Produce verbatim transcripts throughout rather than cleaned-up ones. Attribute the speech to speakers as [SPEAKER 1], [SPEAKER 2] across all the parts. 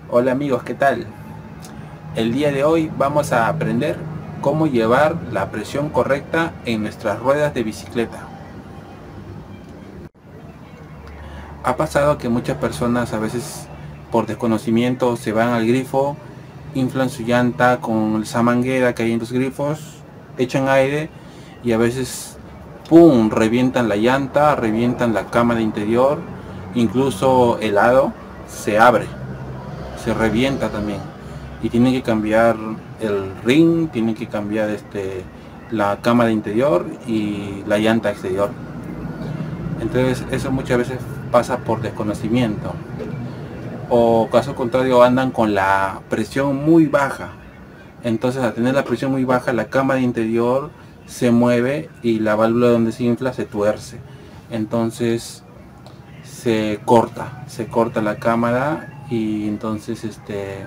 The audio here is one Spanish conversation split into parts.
[SPEAKER 1] Hola amigos, ¿qué tal? El día de hoy vamos a aprender cómo llevar la presión correcta en nuestras ruedas de bicicleta. Ha pasado que muchas personas a veces por desconocimiento se van al grifo, inflan su llanta con esa manguera que hay en los grifos, echan aire y a veces ¡pum! Revientan la llanta, revientan la cámara interior, incluso el aro se abre, se revienta también y tienen que cambiar el ring, tienen que cambiar este la cámara interior y la llanta exterior. Entonces eso muchas veces pasa por desconocimiento, o caso contrario andan con la presión muy baja. Entonces al tener la presión muy baja, la cámara interior se mueve y la válvula donde se infla se tuerce, entonces se corta se corta la cámara y entonces este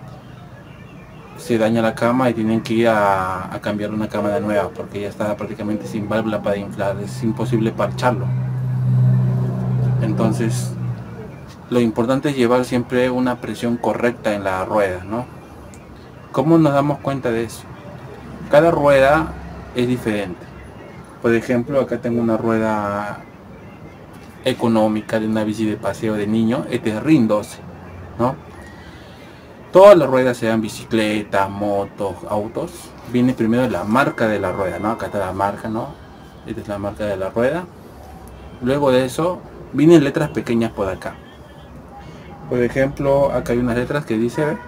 [SPEAKER 1] se daña la cama y tienen que ir a, a cambiar una cámara nueva porque ya está prácticamente sin válvula para inflar, es imposible parcharlo. Entonces lo importante es llevar siempre una presión correcta en la rueda, ¿no? ¿Cómo nos damos cuenta de eso? Cada rueda es diferente. Por ejemplo, acá tengo una rueda económica de una bici de paseo de niño, este es rin doce, ¿no? Todas las ruedas, sean bicicletas, motos, autos, viene primero la marca de la rueda, ¿no? Acá está la marca, ¿no? Esta es la marca de la rueda. Luego de eso vienen letras pequeñas por acá. Por ejemplo, acá hay unas letras que dice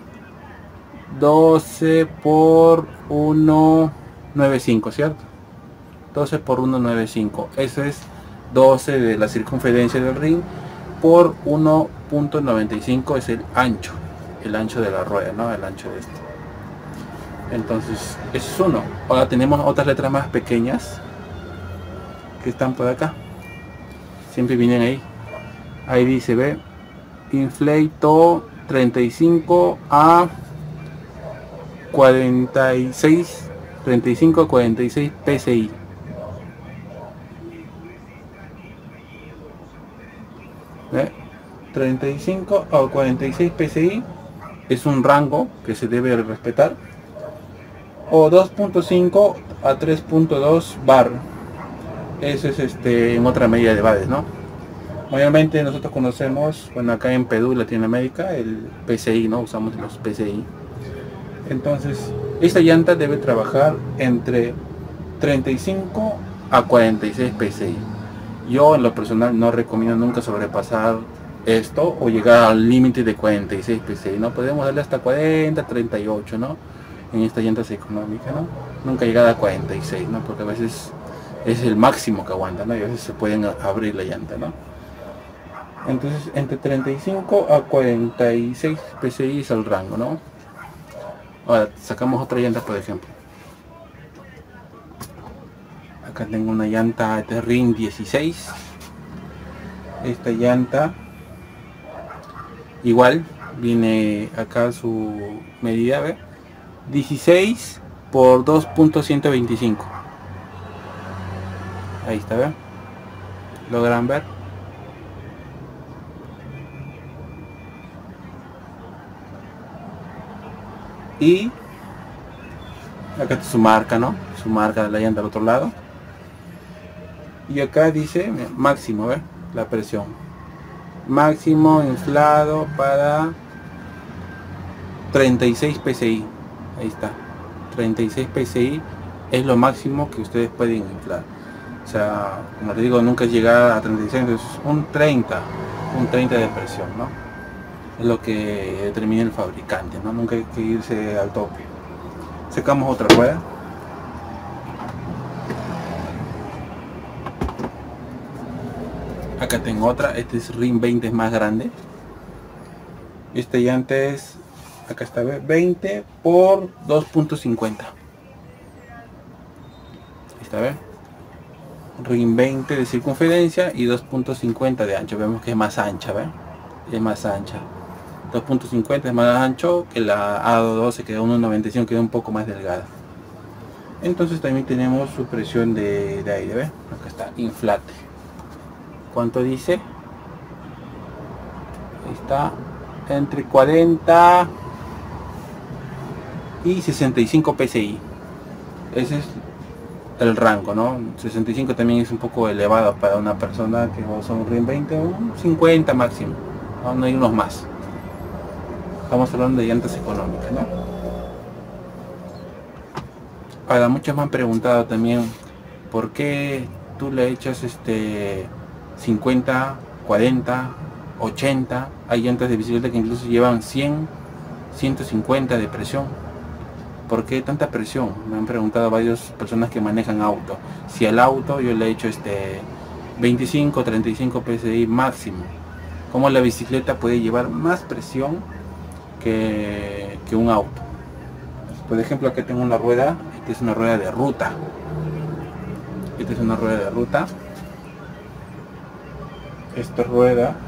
[SPEAKER 1] doce por ciento noventa y cinco, ¿cierto? doce por ciento noventa y cinco. Eso es doce de la circunferencia del ring por uno punto noventa y cinco es el ancho. El ancho de la rueda, ¿no? El ancho de esto. Entonces, ese es uno. Ahora tenemos otras letras más pequeñas que están por acá. Siempre vienen ahí. Ahí dice, ve, inflato treinta y cinco a cuarenta y seis, treinta y cinco a cuarenta y seis P S I. ¿Ve? treinta y cinco a cuarenta y seis P S I es un rango que se debe respetar, o dos punto cinco a tres punto dos bar, eso es este en otra medida de bares, ¿no? Obviamente nosotros conocemos, bueno, acá en Perú, Latinoamérica, el P S I, ¿no? Usamos los P S I. Entonces esta llanta debe trabajar entre treinta y cinco a cuarenta y seis P S I. Yo en lo personal no recomiendo nunca sobrepasar esto o llegar al límite de cuarenta y seis P S I, ¿no? Podemos darle hasta cuarenta, treinta y ocho, ¿no? En estas llantas económicas, ¿no? Nunca llegar a cuarenta y seis, ¿no? Porque a veces es el máximo que aguanta, ¿no? Y a veces se pueden abrir la llanta, ¿no? Entonces entre treinta y cinco a cuarenta y seis P S I es el rango, ¿no? Ahora sacamos otra llanta, por ejemplo. Acá tengo una llanta de rin dieciséis. Esta llanta igual viene acá su medida, ¿ve? dieciséis por dos punto ciento veinticinco. Ahí está, ¿ve? ¿Logran ver? Y acá está su marca, ¿no? Su marca de la llanta al otro lado. Y acá dice máximo, ¿ve? La presión máximo inflado para treinta y seis P S I. Ahí está, treinta y seis P S I es lo máximo que ustedes pueden inflar. O sea, como les digo, nunca llegar a treinta y seis, entonces un treinta, un treinta de presión, ¿no? Es lo que determina el fabricante, ¿no? Nunca hay que irse al tope. Sacamos otra rueda. Acá tengo otra, este es rin veinte, es más grande. Este llanta es, acá está, veinte por dos punto cincuenta. Está bien, rin veinte de circunferencia y dos punto cincuenta de ancho. Vemos que es más ancha, ¿ven? Es más ancha. dos punto cincuenta es más ancho que la A doce, que da uno noventa y cinco, queda un poco más delgada. Entonces también tenemos su presión de, de aire, ¿ven? Acá está, inflate. ¿Cuánto dice? Ahí está, entre cuarenta y sesenta y cinco P S I. Ese es el rango, ¿no? sesenta y cinco también es un poco elevado para una persona que usa un RIM veinte, un cincuenta máximo, ¿no? No hay unos más. Estamos hablando de llantas económicas, ¿no? Ahora, muchos me han preguntado también por qué tú le echas este cincuenta, cuarenta, ochenta. Hay llantas de bicicleta que incluso llevan cien, ciento cincuenta de presión. ¿Por qué tanta presión? Me han preguntado varias personas que manejan auto. Si al auto yo le he hecho este veinticinco, treinta y cinco P S I máximo, ¿cómo la bicicleta puede llevar más presión que, que un auto? Por ejemplo, aquí tengo una rueda. Esta es una rueda de ruta. Esta es una rueda de ruta. Esta rueda,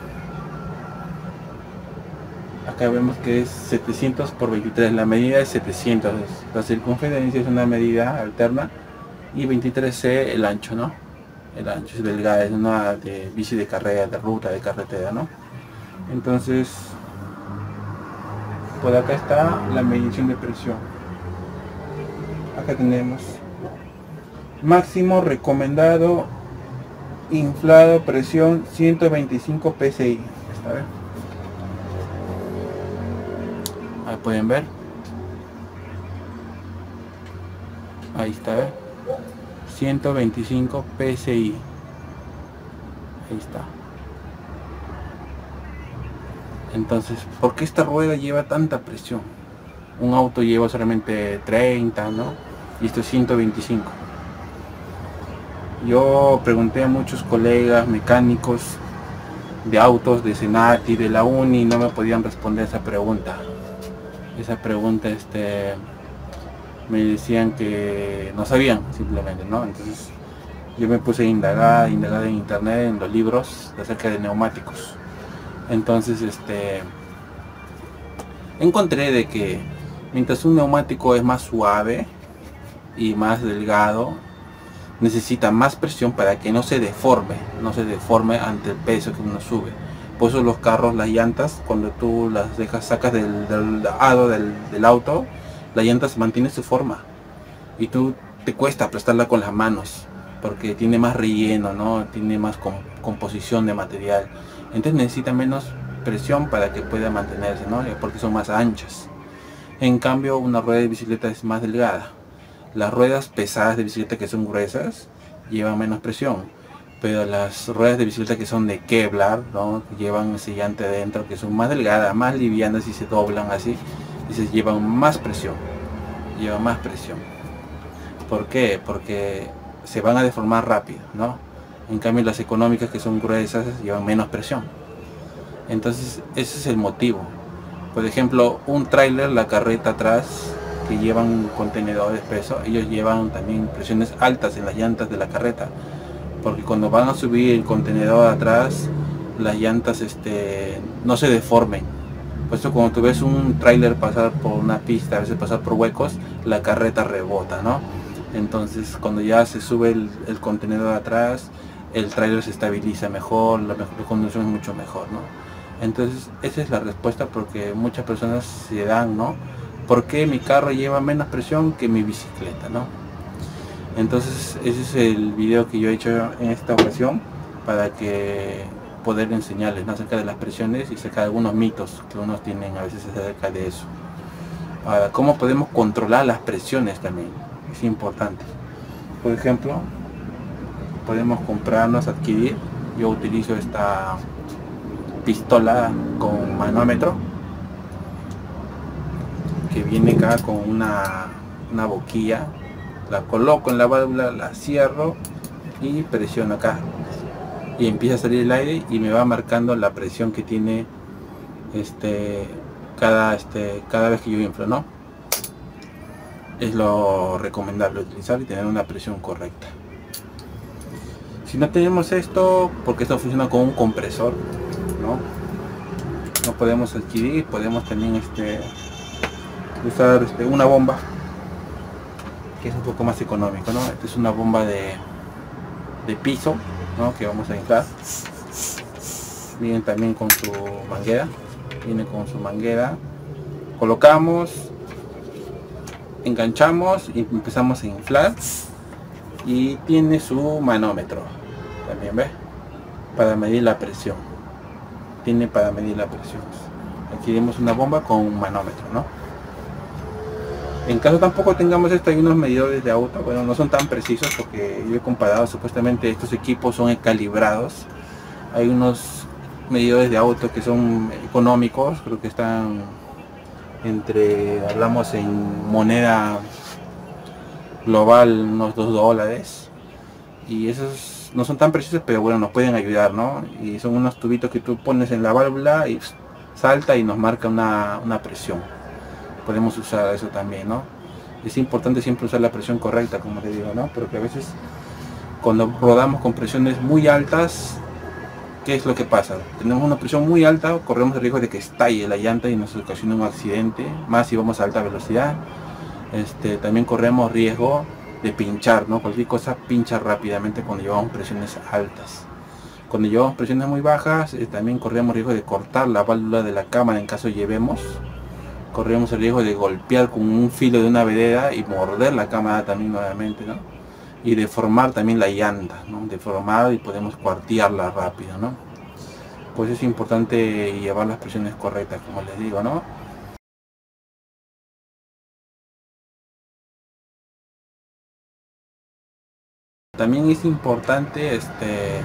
[SPEAKER 1] acá vemos que es setecientos por veintitrés, la medida es setecientos, la circunferencia es una medida alterna, y veintitrés C el ancho, ¿no? El ancho es delgada, es una de bici de carrera, de ruta, de carretera, ¿no? Entonces, por acá está la medición de presión. Acá tenemos máximo recomendado inflado, presión ciento veinticinco P S I. ¿Está bien? Ahí pueden ver. Ahí está, ¿eh? ciento veinticinco P S I. Ahí está. Entonces, ¿por qué esta rueda lleva tanta presión? Un auto lleva solamente treinta, ¿no? Y esto es ciento veinticinco. Yo pregunté a muchos colegas mecánicos de autos, de Senati, de la Uni, y no me podían responder esa pregunta. Esa pregunta, este, me decían que no sabían, simplemente, ¿no? Entonces yo me puse a indagar, indagar en internet, en los libros acerca de neumáticos. Entonces, este, encontré de que mientras un neumático es más suave y más delgado, necesita más presión para que no se deforme, no se deforme ante el peso que uno sube. Por eso los carros, las llantas, cuando tú las dejas, sacas del, del aro del, del auto, la llanta mantiene su forma y tú te cuesta aplastarla con las manos porque tiene más relleno, ¿no? Tiene más comp composición de material, entonces necesita menos presión para que pueda mantenerse, ¿no? Porque son más anchas. En cambio, una rueda de bicicleta es más delgada. Las ruedas pesadas de bicicleta, que son gruesas, llevan menos presión, pero las ruedas de bicicleta que son de Kevlar, ¿no? Que llevan ese llante adentro, que son más delgadas, más livianas y se doblan así, y se llevan más presión, llevan más presión. ¿Por qué? Porque se van a deformar rápido, ¿no? En cambio las económicas, que son gruesas, llevan menos presión. Entonces ese es el motivo. Por ejemplo, un tráiler, la carreta atrás, que llevan contenedores de peso, ellos llevan también presiones altas en las llantas de la carreta, porque cuando van a subir el contenedor atrás, las llantas este, no se deformen. Por eso cuando tú ves un tráiler pasar por una pista, a veces pasar por huecos, la carreta rebota, ¿no? Entonces cuando ya se sube el, el contenedor atrás, el tráiler se estabiliza mejor, la, mejor, la conducción es mucho mejor, ¿no? Entonces esa es la respuesta, porque muchas personas se dan, ¿no? ¿Por qué mi carro lleva menos presión que mi bicicleta, ¿no? Entonces ese es el video que yo he hecho en esta ocasión, para que poder enseñarles, ¿no? Acerca de las presiones y acerca de algunos mitos que unos tienen a veces acerca de eso. Ahora, ¿cómo podemos controlar las presiones también? Es importante. Por ejemplo, podemos comprarnos, adquirir, yo utilizo esta pistola con manómetro, que viene acá con una, una boquilla. La coloco en la válvula, la cierro y presiono acá y empieza a salir el aire y me va marcando la presión que tiene este cada este cada vez que yo inflo, ¿no? Es lo recomendable utilizar y tener una presión correcta. Si no tenemos esto, porque esto funciona con un compresor, no no podemos adquirir, podemos también este usar este, una bomba, que es un poco más económico, ¿no? Esta es una bomba de, de piso, ¿no? Que vamos a inflar. Vienen también con su manguera. viene con su manguera, colocamos, enganchamos y empezamos a inflar, y tiene su manómetro también, ¿ves? Para medir la presión, tiene para medir la presión. Aquí tenemos una bomba con un manómetro, ¿no? En caso tampoco tengamos esto, hay unos medidores de auto, bueno, no son tan precisos porque yo he comparado, supuestamente estos equipos son calibrados. Hay unos medidores de auto que son económicos, creo que están entre, hablamos en moneda global, unos dos dólares, y esos no son tan precisos, pero bueno, nos pueden ayudar, ¿no? Y son unos tubitos que tú pones en la válvula y salta y nos marca una, una presión. Podemos usar eso también, ¿no? Es importante siempre usar la presión correcta, como te digo, ¿no? Porque a veces cuando rodamos con presiones muy altas, ¿qué es lo que pasa? Tenemos una presión muy alta, corremos el riesgo de que estalle la llanta y nos ocasione un accidente, más si vamos a alta velocidad. Este, también corremos riesgo de pinchar, ¿no? Cualquier cosa pincha rápidamente cuando llevamos presiones altas. Cuando llevamos presiones muy bajas, eh, también corremos riesgo de cortar la válvula de la cámara en caso llevemos. Corremos el riesgo de golpear con un filo de una vereda y morder la cámara también nuevamente, ¿no? Y deformar también la llanta, ¿no? Deformar y podemos cuartearla rápido, ¿no? Pues es importante llevar las presiones correctas, como les digo, ¿no? También es importante este,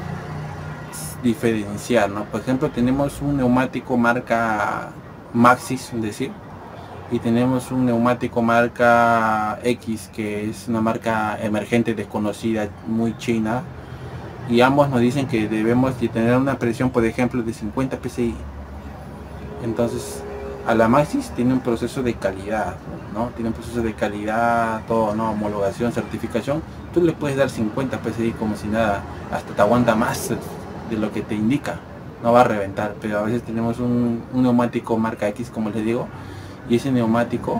[SPEAKER 1] diferenciar, ¿no? Por ejemplo, tenemos un neumático marca Maxxis, es decir, y tenemos un neumático marca X, que es una marca emergente, desconocida, muy china, y ambos nos dicen que debemos de tener una presión, por ejemplo, de cincuenta P S I. Entonces, a la Maxxis tiene un proceso de calidad, ¿no? Tiene un proceso de calidad, todo, ¿no? Homologación, certificación. Tú le puedes dar cincuenta P S I como si nada, hasta te aguanta más de lo que te indica, no va a reventar. Pero a veces tenemos un, un neumático marca X, como les digo, y ese neumático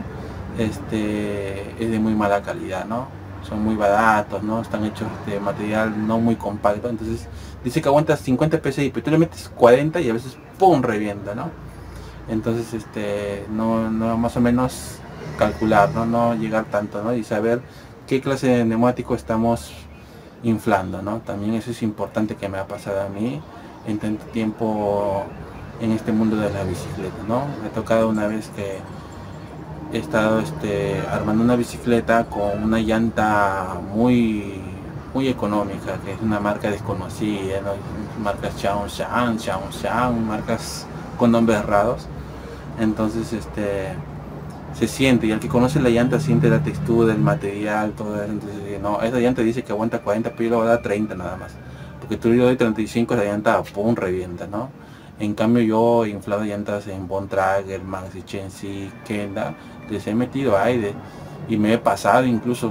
[SPEAKER 1] este, es de muy mala calidad, ¿no? Son muy baratos, ¿no? Están hechos de material no muy compacto. Entonces dice que aguanta cincuenta P S I, pero tú le metes cuarenta y a veces ¡pum! Revienta, ¿no? Entonces este no, no más o menos calcular, ¿no? No llegar tanto, ¿no? Y saber qué clase de neumático estamos inflando, ¿no? También eso es importante, que me ha pasado a mí en tanto tiempo en este mundo de la bicicleta, ¿no? Me ha tocado una vez que he estado este, armando una bicicleta con una llanta muy muy económica, que es una marca desconocida, ¿no? Marcas Xiaongshan, Xiaongshan, marcas con nombres raros. Entonces este se siente, y el que conoce la llanta siente la textura, el material, todo eso. Entonces no, esa llanta dice que aguanta cuarenta, pero yo le voy a dar treinta nada más, porque tú le doy treinta y cinco, la llanta pum, revienta, ¿no? En cambio yo he inflado llantas en Bontrager, Maxxis, Shensi, Kenda, les he metido aire y me he pasado incluso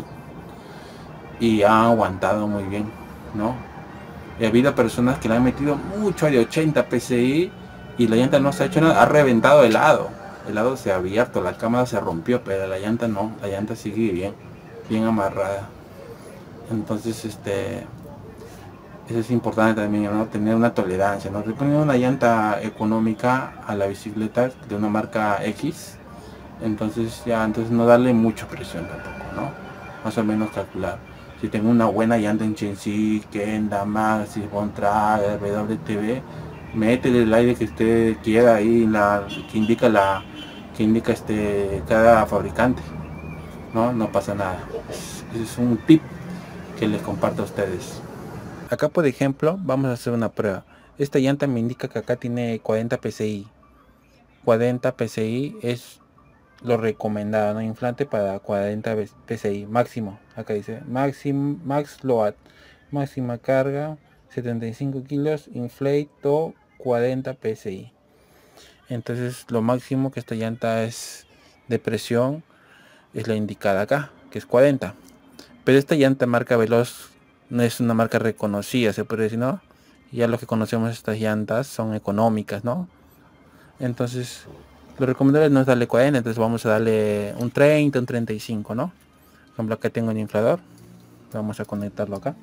[SPEAKER 1] y han aguantado muy bien, ¿no? He habido personas que le han metido mucho aire, ochenta P S I, y la llanta no se ha hecho nada, ha reventado el lado, el lado se ha abierto, la cámara se rompió, pero la llanta no, la llanta sigue bien, bien amarrada. Entonces este eso es importante también, ¿no? Tener una tolerancia, ¿no? Poniendo una llanta económica a la bicicleta de una marca X, entonces ya, entonces no darle mucha presión tampoco, ¿no? Más o menos calcular. Si tengo una buena llanta en Shensi, Kenda, Maxxis, Bontrager, W T B, métele el aire que usted quiera ahí, la, que indica la que indica este cada fabricante, ¿no? No pasa nada. Es, es un tip que les comparto a ustedes. Acá por ejemplo vamos a hacer una prueba. Esta llanta me indica que acá tiene cuarenta P S I. cuarenta P S I es lo recomendado, ¿no? Inflante para cuarenta P S I máximo. Acá dice máximo, max load, máxima carga setenta y cinco kilos, inflate cuarenta P S I. Entonces lo máximo que esta llanta es de presión es la indicada acá, que es cuarenta. Pero esta llanta marca Veloz no es una marca reconocida, se puede decir, ¿no? Ya los que conocemos estas llantas son económicas, ¿no? Entonces lo recomendable no es darle cuarenta, entonces vamos a darle un treinta, un treinta y cinco, ¿no? Por ejemplo, acá tengo el inflador, vamos a conectarlo acá.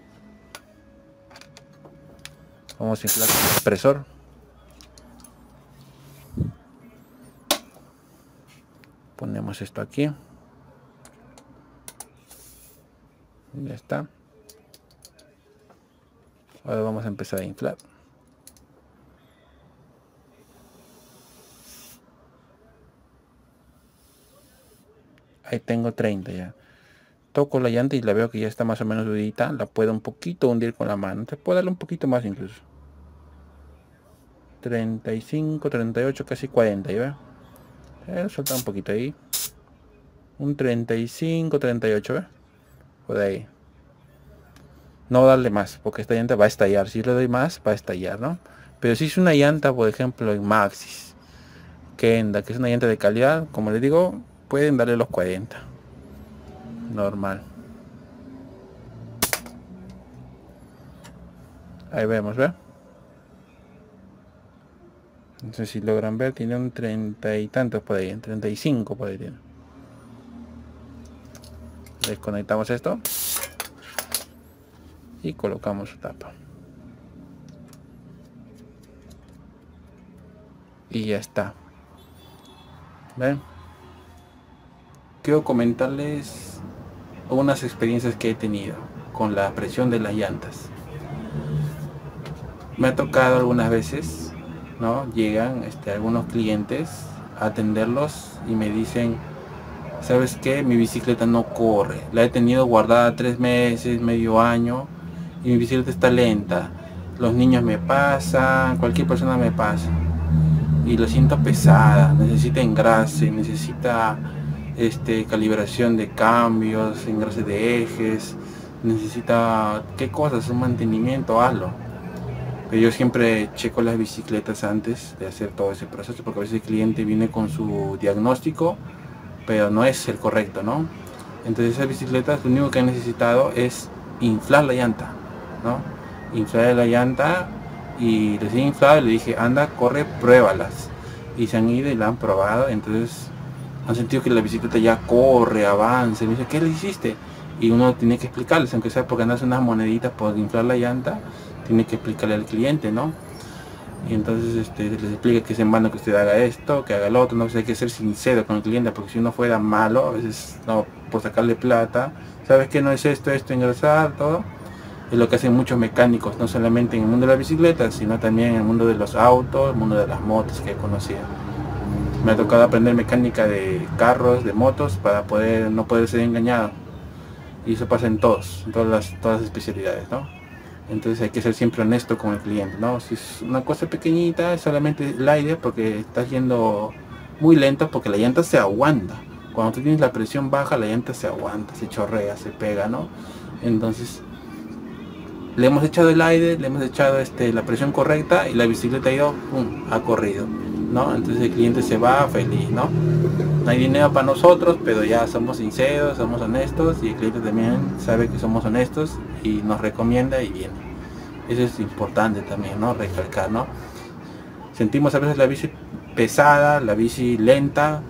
[SPEAKER 1] Vamos a inflar el compresor. Ponemos esto aquí. Ya está. Ahora vamos a empezar a inflar. Ahí tengo treinta ya. Toco la llanta y la veo que ya está más o menos durita. La puedo un poquito hundir con la mano. Te puedo darle un poquito más incluso. treinta y cinco, treinta y ocho, casi cuarenta. ¿Ya ve? Eh, soltar un poquito ahí. Un treinta y cinco, treinta y ocho. ¿Ve? Por ahí. No darle más, porque esta llanta va a estallar. Si le doy más, va a estallar, ¿no? Pero si es una llanta, por ejemplo, en Maxxis, Kenda, que es una llanta de calidad, como les digo, pueden darle los cuarenta. Normal. Ahí vemos, ¿ve? No sé si logran ver, tiene un treinta y tantos por ahí, treinta y cinco por ahí tiene. Desconectamos esto. Y colocamos su tapa. Y ya está. ¿Ven? Quiero comentarles unas experiencias que he tenido con la presión de las llantas. Me ha tocado algunas veces, ¿no? Llegan este, algunos clientes a atenderlos y me dicen: ¿sabes qué? Mi bicicleta no corre. La he tenido guardada tres meses, medio año, y mi bicicleta está lenta. Los niños me pasan, cualquier persona me pasa. Y lo siento pesada, necesita engrase, necesita este, calibración de cambios, engrase de ejes, necesita, ¿qué cosas? Un mantenimiento, hazlo. Pero yo siempre checo las bicicletas antes de hacer todo ese proceso, porque a veces el cliente viene con su diagnóstico, pero no es el correcto, ¿no? Entonces esas bicicletas lo único que han necesitado es inflar la llanta, ¿no? Inflar la llanta, y recién inflado le dije: anda, corre, pruébalas. Y se han ido y la han probado, entonces han sentido que la bicicleta ya corre, avanza. Y me dice: ¿qué le hiciste? Y uno tiene que explicarles, aunque sea porque andas unas moneditas por inflar la llanta, tiene que explicarle al cliente, ¿no? Y entonces este, les explica que es en vano que usted haga esto, que haga el otro, no, pues hay que ser sincero con el cliente, porque si uno fuera malo, a veces no, por sacarle plata, sabes que no es esto, esto, engrasar, todo. Es lo que hacen muchos mecánicos, no solamente en el mundo de la bicicleta, sino también en el mundo de los autos, el mundo de las motos que he conocido. Me ha tocado aprender mecánica de carros, de motos, para poder no poder ser engañado. Y eso pasa en todos, en todas las, todas las especialidades, ¿no? Entonces hay que ser siempre honesto con el cliente, ¿no? Si es una cosa pequeñita, es solamente el aire, porque estás yendo muy lento, porque la llanta se aguanta. Cuando tú tienes la presión baja, la llanta se aguanta, se chorrea, se pega, ¿no? Entonces le hemos echado el aire, le hemos echado este, la presión correcta, y la bicicleta ha ido, pum, ha corrido, ¿no? Entonces el cliente se va feliz, ¿no? No hay dinero para nosotros, pero ya somos sinceros, somos honestos, y el cliente también sabe que somos honestos y nos recomienda y viene. Eso es importante también, ¿no? Recalcar, ¿no? Sentimos a veces la bici pesada, la bici lenta.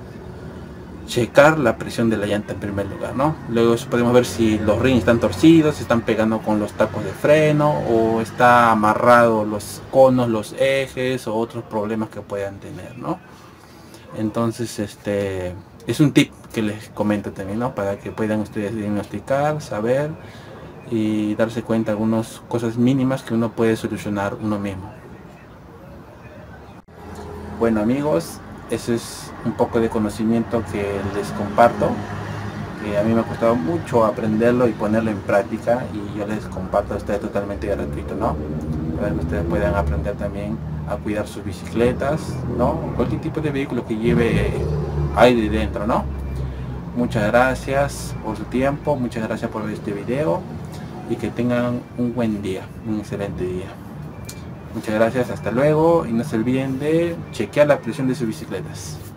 [SPEAKER 1] Checar la presión de la llanta en primer lugar, ¿no? Luego podemos ver si los rines están torcidos, si están pegando con los tacos de freno, o está amarrado los conos, los ejes, o otros problemas que puedan tener, ¿no? Entonces este es un tip que les comento también, ¿no? Para que puedan ustedes diagnosticar, saber y darse cuenta de algunas cosas mínimas que uno puede solucionar uno mismo. Bueno, amigos, eso es un poco de conocimiento que les comparto, que a mí me ha costado mucho aprenderlo y ponerlo en práctica, y yo les comparto a ustedes totalmente gratuito, ¿no? Para que ustedes puedan aprender también a cuidar sus bicicletas, ¿no? Cualquier tipo de vehículo que lleve aire dentro, ¿no? Muchas gracias por su tiempo, muchas gracias por ver este video, y que tengan un buen día, un excelente día. Muchas gracias, hasta luego, y no se olviden de chequear la presión de sus bicicletas.